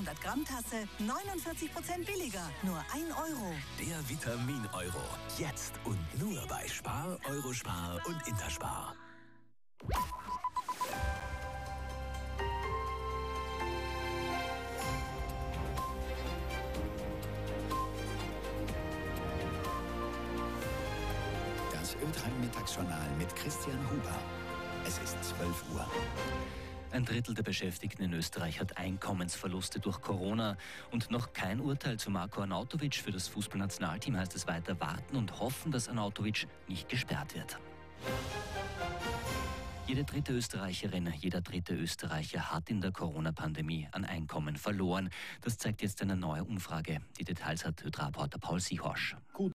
200 Gramm Tasse 49% billiger, nur 1 Euro. Der Vitamin-Euro. Jetzt und nur bei Spar, Eurospar und Interspar. Das Ö3-Mittagsjournal mit Christian Huber. Es ist 12 Uhr. Ein Drittel der Beschäftigten in Österreich hat Einkommensverluste durch Corona. Und noch kein Urteil zu Marko Arnautovic. Für das Fußballnationalteam heißt es weiter warten und hoffen, dass Arnautovic nicht gesperrt wird. Jede dritte Österreicherin, jeder dritte Österreicher hat in der Corona-Pandemie an Einkommen verloren. Das zeigt jetzt eine neue Umfrage. Die Details hat Ö3-Reporter Paul Siehorsch. Gut